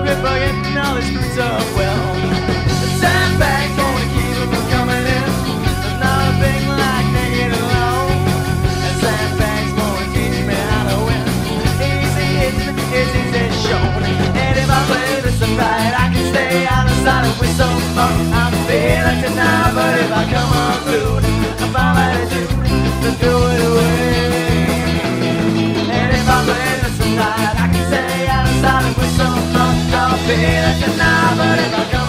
grip for getting all this fruits up well. The sandbags gonna keep them from coming in. Not a thing like naked alone. And sandbags gonna teach me how to win. Easy hidden, it's easy shown. And if I play this right, I can stay out of sight and with some fun. I'm feeling tonight, but if I come on through, I find attitude to throw it away. And if I play this right, I can stay out of sight and with some fun. I'm feeling tonight, but if I come